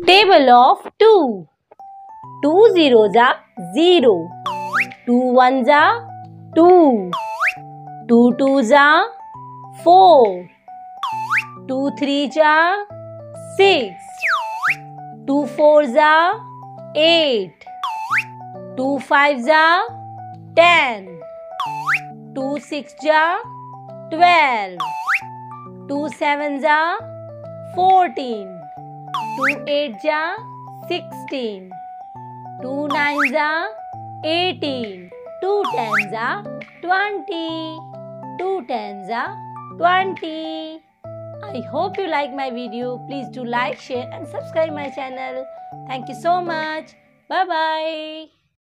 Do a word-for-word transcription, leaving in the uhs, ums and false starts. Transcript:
Table of two. Two zeros are zero. Two ones are two. Two twos are four. Two threes are six. Two fours are eight. Two fives are ten. Two sixes are twelve. Two sevens are fourteen. Two eights are sixteen. Two nines are eighteen. Two tens are twenty. Two tens are twenty. I hope you like my video. Please do like, share and subscribe my channel. Thank you so much. Bye bye.